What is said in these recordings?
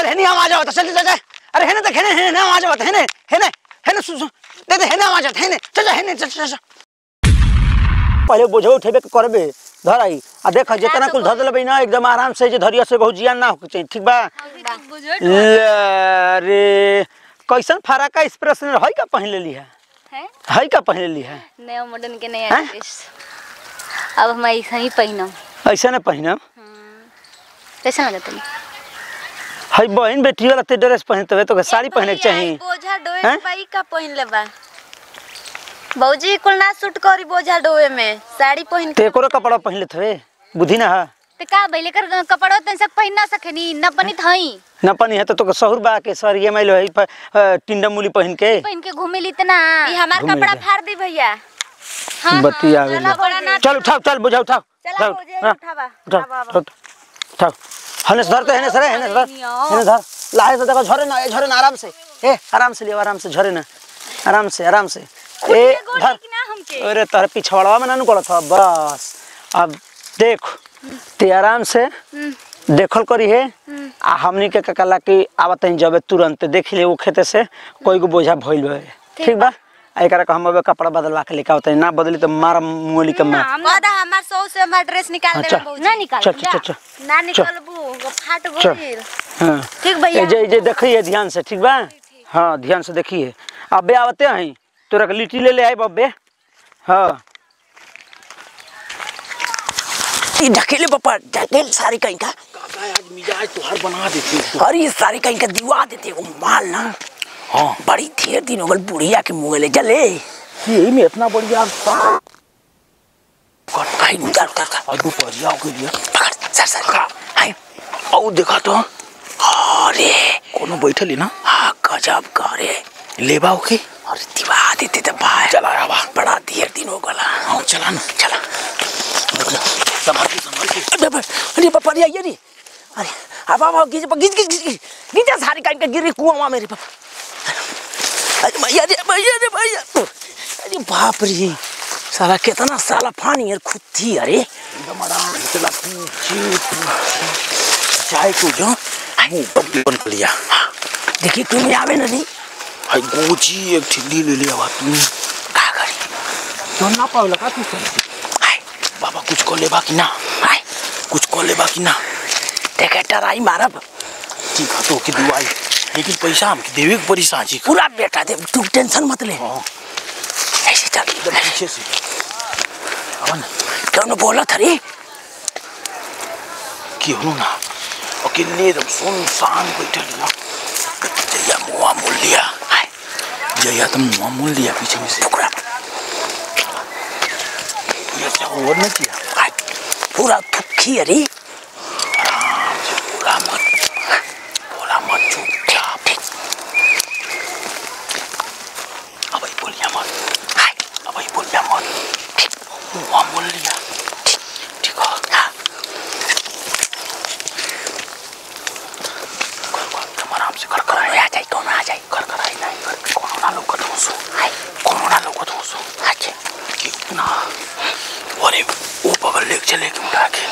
चल हेनी आवाज आवत चल चल अरे हेने देख हेने हेने आवाज आवत हेने हेने हेने सुन दे दे हेने आवाज आवत हेने चल हेने चल पहले बोझो उठेबे करबे धर आई आ देख जितना कुछ धर देले ना एकदम आराम से जे धरिया से बहुत जियान ना हो चाहिए ठीक बा अरे कैसन फराक का एक्सप्रेशन है का पहन लेली है का पहन लेली है नया मॉडर्न के नया ड्रेस अब हम ऐसा ही पहनम ऐसा ना पहनम कैसा लगत है हाय बहन बेटी वाला ते ड्रेस पहनते तो साड़ी पहने के चाहिए बोझा डोए भाई का पहन लेबा बौजी कुल ना सूट करी बोझा डोए में साड़ी पहन ते कोरो कपड़ा पहन लेत हवे बुद्धि ना है ते का भइले कर कपड़ा तन सब पहन ना सकेनी न बनी थई न पनी है तो सहूर बा के सर ये मैलो है टिंडा मूली पहन के घूमे ली तना ई हमार कपड़ा फाड़ दी भैया हां बत्ती आवे चल उठाओ चल बुझा उठाओ चल बोझे उठावा उठाओ हने धर तो हने धर लाहे से देखो झरे ना आराम से आराम से लियो आराम से झरे ना आराम से ए धर अरे तार पिछवाड़ा में ना कोला था बस अब देख ते आराम से देखल करी है आ हमनी के ककला की आवत जब तुरंत देख ले वो खेते से कोई को बोझा भइल बे ठीक बा एकरा के हम अब कपड़ा बदलवा के लेके आवत ना बदली तो मार मोली के मार दादा हमार सौ से हमार ड्रेस निकाल दे बौजी ना निकाल चल ना निकालबू फाट गइल हां ठीक भैया जे देखिए ध्यान से ठीक बा हां ध्यान से देखिए अबे आवते हैं तोरा के लिट्टी ले आए बब्बे हां ई ढकेले पापा ढकेल सारी कहीं का काका आज मिजाज तोहर बना देती अरे सारी कहीं का दिवा देते वो माल ना हां बड़ी ढेर दिन हो गल बुढ़िया के मुंह ले जले यही में इतना बढ़िया कट भाई निकाल कर आज बढ़िया हो गई पकड़ सर हाय औ देखा तो अरे कोनो बैठली ना हां गजब करे लेबा ओके अरे दिवा देते तो भाई चला आवा बड़ा ढेर दिन हो गला हां चला ना चला संभाल के अरे पापा ये अरे अब गिज सारी काट के गिरी कुआं मेरे पापा अरे भैया अरे बाप रे साला कितना साला पानी यार खुद थी अरे एकदम आराम से चला चाय को जो बन लिया देखिए तुम आवे नहीं भाई गोची एक ठिल्ली ले लिया बात तुम का करी तो ना पावला का तू बाबा कुछ को लेबा कि ना कुछ को लेबा कि ना देखे टराई मारब ठीक है तो की दुआई लेकिन पैसा हम देवे के पड़ी साची पूरा बेटा दे तू टेंशन मत ले ऐसे चल एकदम पीछे से अवन क्यों बोला था रे की हो ना अकेले एकदम सुनसान बैठे लिया जया मुआ मोल लिया जया तुम मुआ मोल लिया पीछे में से टुकड़ा ये क्या और नहीं किया पूरा थुक्की अरे आराम से बोला मत चुपचाप अब ही बोलिया मत मुआ मोल लिया ठीक है तुम आराम से कर कराए आ जाए कौन आ जाए कर कराई नहीं कर कोनो ना लोग को दोसो अच्छा कि ना अरे वो बगल ले चले के उठा के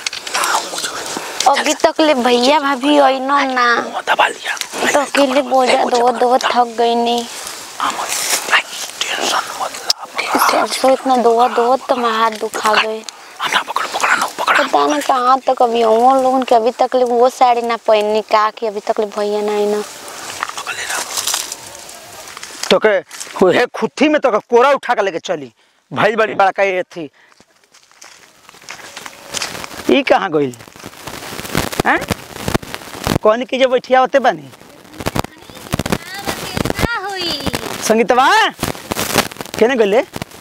अभी तक ले भैया भाभी आइनो ना दबा लिया तो अकेले बोझा दो थक गई नहीं टेंशन मत तो इतना दो तो मैं हाथ दुखा गए हमरा पकड़ा ना पता ना कहाँ तक अभी हम लोगों के अभी तक ले वो साड़ी ना पहननी का कि अभी तक ले भैया ना आई ना तो के हे खुट्ठी में तो कोरा उठा के लेके चली भाई बड़ी बड़ा का थी ई कहाँ गइल हैं कौन की जब बैठिया होते बनी संगीतवा केने गइले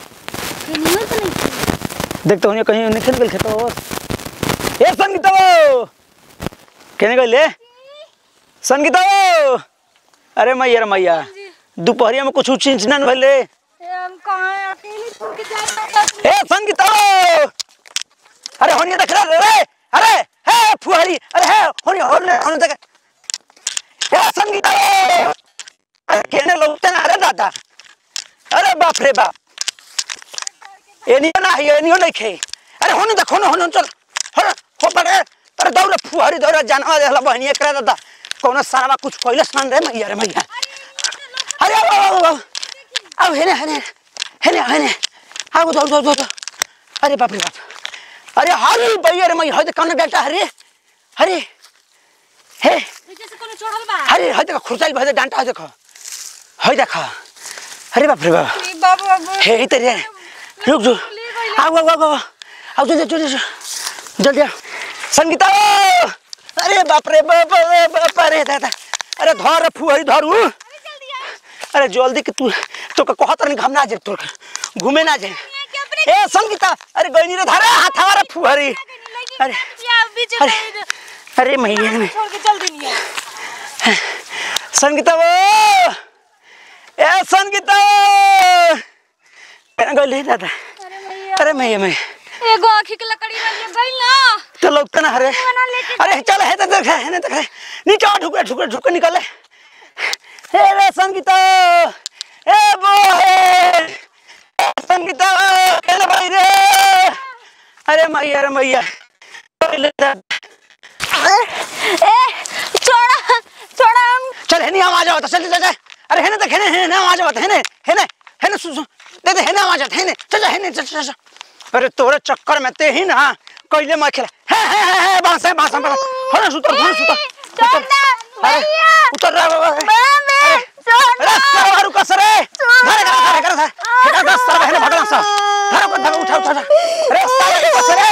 देख तो उन्हें कहीं निकल गइल खेतो ए संगीतवा केने गइले संगीतवा अरे मैया दोपहरिया में कुछ चिंचना न भइले हम कहां अकेले छोड़ के जाए ए संगीता अरे होनी देख रे अरे हे फुहरी अरे हे होनी देख ए संगीता अरे केने लोगते ना अरे दादा अरे बाप रे बाप एनियो ना है एनियो नहीं खे अरे होनी देखो ना होनी चल हो पड़े अरे दौड़ फुहरी दौड़ जानवा देला बहनी एकरा दादा कौन सारा कुछ कोइले सान रे मैया रे मैया। अरे अब हेने हेने हेने हेने आओ दो दो दो। अरे बाप रे बाप। अरे हाल भैया रे मैया, है त कौन डांटा हरे अरे हे जैसे कोनो चढ़ल बा। अरे है देखो खुरचाइल भए डांटा है देखो, है देखो। अरे बाप रे बाप। बाबू बाबू हे तेरे रुक जो। आओ आओ आओ आओ जल्दी जल्दी आओ संगीता। अरे बाप रे बाप अरे दादा। अरे धर फुहरी धरू। अरे जल्दी के तू तो कहत नहीं घम ना जे तो घूमे ना जे। ए संगीता अरे गइनी रे धरे हाथ हमारा फुहरी। अरे अरे अरे मैया में छोड़ के चल देनी है। संगीता वो ए संगीता गइल दादा। अरे मैया में एगो आँखी के लकड़ी में गइल ना तो लगता ना हरे। अरे चल है तो देख है ना देख नीचे ढुक निकले। हे रे संगीता ए वो है संगीता केले भाई रे। अरे मैया ए छोड़ा छोड़ा चल है नहीं हम आ जाओ तो चल चल। अरे है ना देख है ना आ जाओ है ना सुन दे है ना आ जाओ है ना चल है ना चल। अरे तोरे चक्कर में ते ही ना कइले मैं खेला है बांस हो ना सुतर अरे उतर अरे सवारू कसरे धरे सर है भगवान सा धरे उठा अरे सवारू कसरे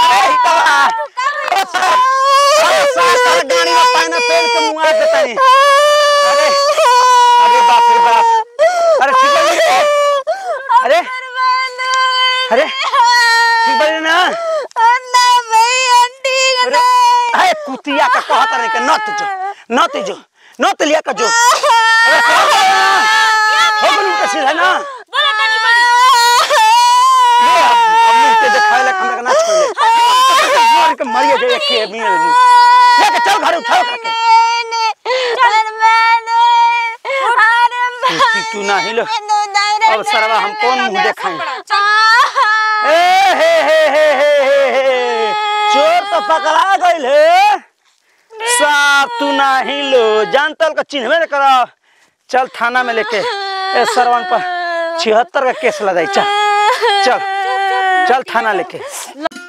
अरे गाड़ी में पानी पेड़ के मुंह देता नहीं। अरे अरे बाप रे बाप। अरे ठीक है अरे अरे ठीक बड़ी ना अरे कुतिया का कहता नहीं के नत लिया का जो हो गलू कैसे है ना बोला तनी बड़ी मुंह पे दिखाए ला हमरा का ना छोड़े मार के मरिए जे के मिल लेके चल घर उठाओ करके तू ना हिलो अब सरवा हम कौन मुंह देखाएं। चोर तो पकड़ा गइल है साहब, तू ना हिलो जानतल का चिन्हवे न करा। चल थाना में लेके ए सरवन पर 76 का केस लगाई। चल चल चल थाना लेके।